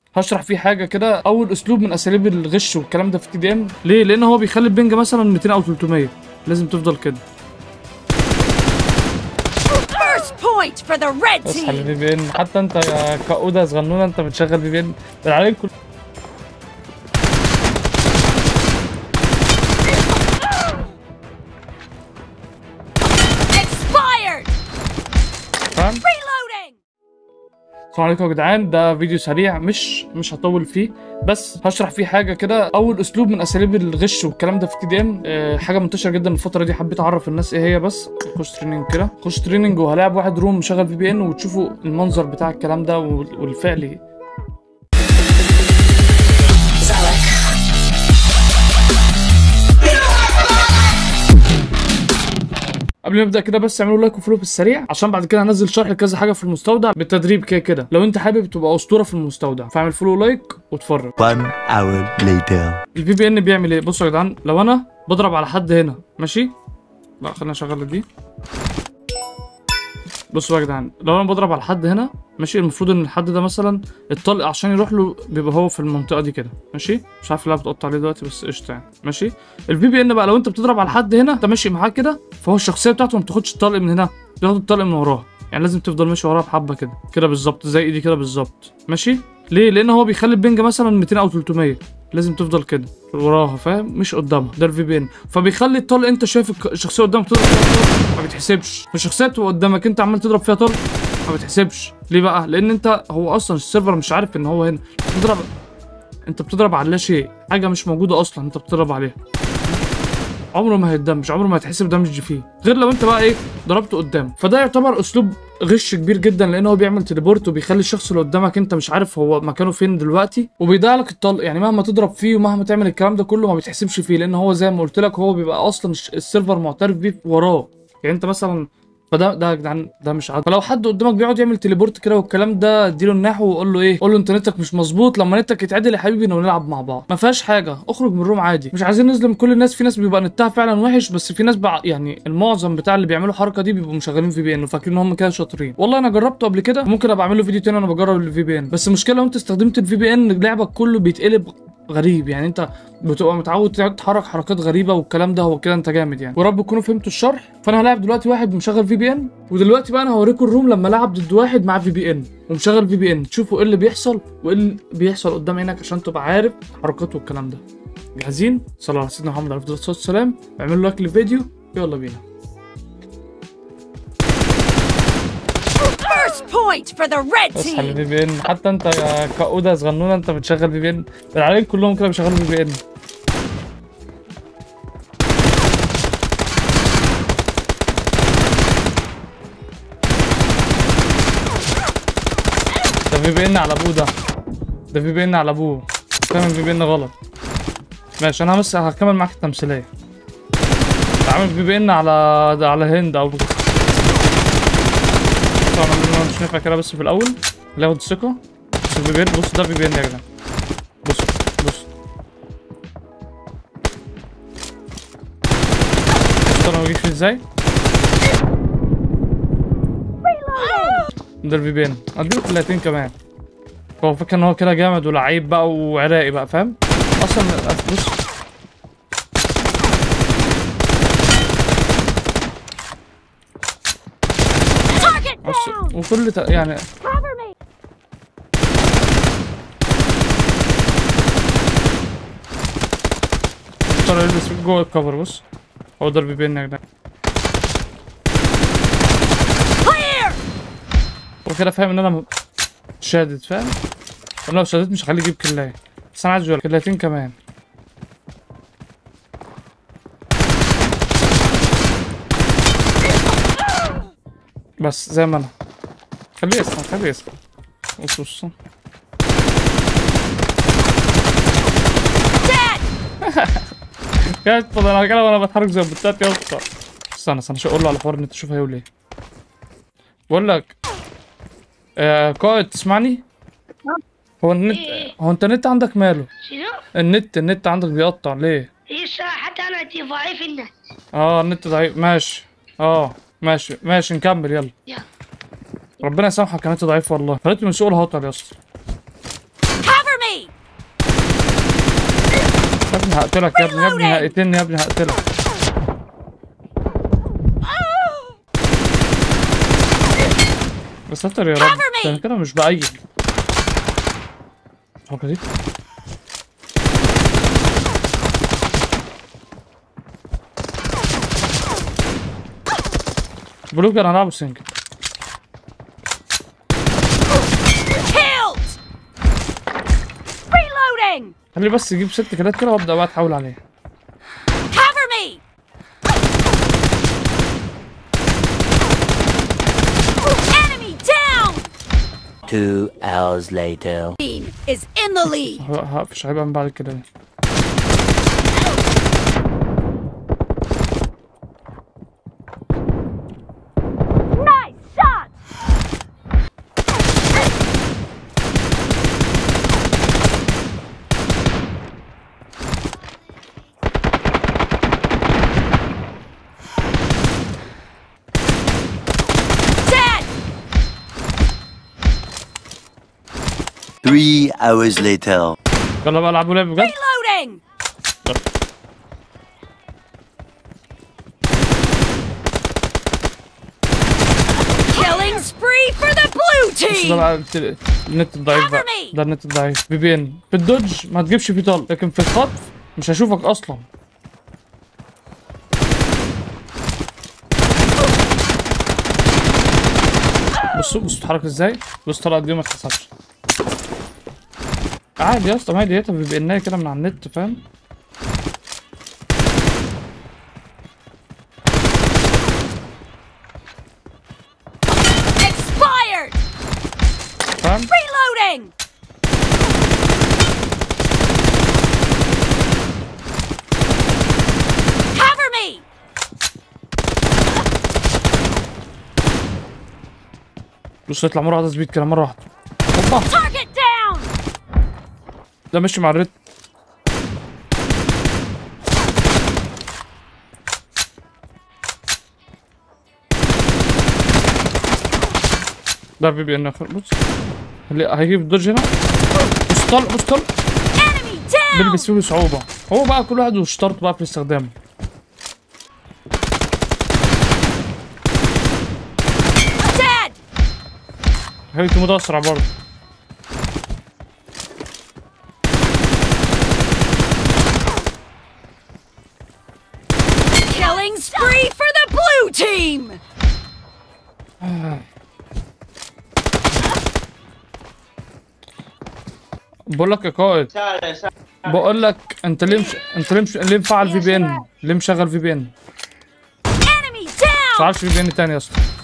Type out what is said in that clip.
هشرح فيه حاجه كده، اول اسلوب من اساليب الغش والكلام ده في TDM. ليه؟ لان هو بيخلي البنج مثلا 200 او 300، لازم تفضل كده. اصحى الفي بي ان، حتى انت يا كاوده صغنونه انت بتشغل في بي ان عليك كل. فاهم؟ السلام عليكم يا جدعان، ده فيديو سريع مش هطول فيه، بس هشرح فيه حاجه كده، اول اسلوب من اساليب الغش والكلام ده في TDM. حاجه منتشره جدا الفتره دي، حبيت اعرف الناس ايه هي. بس خش تريننج كده، خش تريننج وهلاعب واحد روم مشغل في بي ان، وتشوفوا المنظر بتاع الكلام ده والفعلي. قبل ما نبدا كده بس اعملوا لايك وفولو في السريع، عشان بعد كده هنزل شرح لكذا حاجه في المستودع بالتدريب كده لو انت حابب تبقى اسطوره في المستودع، فاعمل فولو لايك واتفرج. 1 hour later. الفي بي ان بيعمل ايه؟ بصوا يا جدعان، لو انا بضرب على حد هنا ماشي، لا خلينا اشغل دي. بصوا يا جدعان، لو انا بضرب على حد هنا ماشي، المفروض ان الحد ده مثلا الطلق عشان يروح له بيبقى هو في المنطقه دي كده ماشي. مش عارف اللي بتقطع عليه دلوقتي بس قشطه يعني ماشي. الفي بي ان بقى لو انت بتضرب على حد هنا انت ماشي معاه كده، فهو الشخصيه بتاعته ما بتاخدش الطلق من هنا، بتاخد الطلق من وراه، يعني لازم تفضل ماشي وراه بحبه كده كده بالظبط زي ايدي كده بالظبط ماشي. ليه؟ لان هو بيخلي البنج مثلا 200 او 300، لازم تفضل كده وراها فاهم، مش قدامها. ده الفي بي ان، فبيخلي الطلق انت شايف الشخصيه قدامك تضرب فيها طلق ما بتحسبش، فالشخصيه تبقى قدامك انت عمال تضرب فيها طلق ما بتحسبش. ليه بقى؟ لان انت هو اصلا السيرفر مش عارف ان هو هنا بتضرب، انت بتضرب على لا شيء، حاجه مش موجوده اصلا انت بتضرب عليها، عمره ما هيتدمج، عمره ما هيتحسب دمج فيه، غير لو انت بقى ايه ضربته قدامه. فده يعتبر اسلوب غش كبير جدا، لان هو بيعمل تليبورت وبيخلي الشخص اللي قدامك انت مش عارف هو مكانه فين دلوقتي، وبيضيع لك الطلق. يعني مهما تضرب فيه ومهما تعمل الكلام ده كله ما بيتحسبش فيه، لان هو زي ما قلت لك هو بيبقى اصلا السيرفر معترف بيه وراه. يعني انت مثلا، فده يا جدعان ده مش عادي. فلو حد قدامك بيقعد يعمل تليبورت كده والكلام ده، اديله النحو وقول له ايه، قول له انت نتك مش مظبوط، لما نتك يتعدل يا حبيبي نلعب مع بعض، ما فيهاش حاجه، اخرج من الروم عادي. مش عايزين نظلم كل الناس، في ناس بيبقى نتها فعلا وحش، بس في ناس يعني المعظم بتاع اللي بيعملوا الحركه دي بيبقوا مشغلين في بي ان وفاكرين ان هم كده شاطرين. والله انا جربته قبل كده، ممكن ابقى اعمل له فيديو تاني انا بجرب الفي بي ان. بس المشكله لو انت استخدمت الفي بي ان لعبك كله بيتقلب غريب، يعني انت بتبقى متعود تتحرك حركات غريبه والكلام ده، هو كده انت جامد يعني. ورب تكونوا فهمتوا الشرح. فانا هلاعب دلوقتي واحد مشغل في بي ان، ودلوقتي بقى انا هوريكم الروم لما العب ضد واحد معاه في بي ان ومشغل في بي ان، تشوفوا ايه اللي بيحصل وايه اللي بيحصل قدام عينك عشان تبقى عارف حركاته والكلام ده. جاهزين؟ صلوا على سيدنا محمد عليه الصلاه والسلام، اعملوا لايك للفيديو، يلا بينا. اصحى الفي بي ان، حتى انت يا كاوده صغنونه انت بتشغل في بي ان عليك كلهم كده بيشغلوا في بي ان. ده في بي ان على ابوه، ده في بي ان على ابوه، فاهم؟ في بي ان غلط ماشي. انا بس هكمل معاك التمثيليه. عامل في بي ان على هند او طبعا مش نافع كده، بس في الاول اللي ياخد الثقه. بص الفي بي ان، بص ده في بي ان يا جدعان، بص انا ما بجيش فيه ازاي. ده الفي بي ان، اديله كلاتين كمان. هو فاكر ان هو كده جامد ولعيب بقى وعراقي بقى، فاهم؟ اصلا بص وكل يعني ترى يلبس جوه الكفر. بص هو ده الفي بي ان يا جدعان، هو كده فاهم ان انا شادد، فاهم؟ انا لو شادد مش هخليه يجيب كلاية، بس انا عايز كلاتين كمان. بس زي ما انا، خليه يسخن بص يا اسطى انا كده وانا بتحرك زي البتات يا اسطى. استنى شو اقول له على حوار النت، شوف هيقول ايه. بقول لك قائد تسمعني؟ هو النت هو انت النت عندك ماله؟ شنو؟ النت عندك بيقطع ليه؟ هي الصراحة حتى انا ضعيف النت. النت ضعيف ماشي. ماشي نكمل يلا. ربنا يسامحك، النت ضعيف والله، خليته من سوق الهطل يا اسطى. ابني هقتلك يا ابني، يا ابني هقتلني يا ابني هقتلك. يا ساتر يا رب، انا كده مش بأيد. الحركة دي بلوك، انا هلعبه سنجل. خلي بس يجيب 6 كيلات كده وابدا بقى اتحول عليه. Two hours later. Is in the lead. هقفش هيبقى من بعد كده. Nice shot. Dead. 3 hours later. يلا بقى العبوا لعب بجد. Reloading. Killing spree for the blue بس ده team. بقى النت الضعيف بقى، ده النت الضعيف. في بي ان في الدوج ما تجيبش فيه طلق، لكن في الخطف مش هشوفك اصلا. بصوا بتتحرك ازاي، بص الطلقه دي ما تحسبش عادي يا اسطى، ما هي ديتها في بي ان كده من على النت، فاهم؟ Expired. فاهم؟ Reloading. Cover me. بص يطلع مره واحده سبيد كده مره واحده. هوبا Target down. ده ماشي مع الريد. ده في بي ان. بص هيجيب الدوج هنا. بص طلق بص طلق Enemy down. بيلبس فيه بصعوبه. هو بقى كل واحد واشترط بقى في استخدامه. Dead. هيك ده اسرع برضه. Killing spree for the blue team. بقول لك يا قائد، بقول لك انت ليه ليه مفعل في بي ان؟ ليه مشغل في بي ان؟ Enemy down. ما تعرفش في بي ان تاني يا اسطى.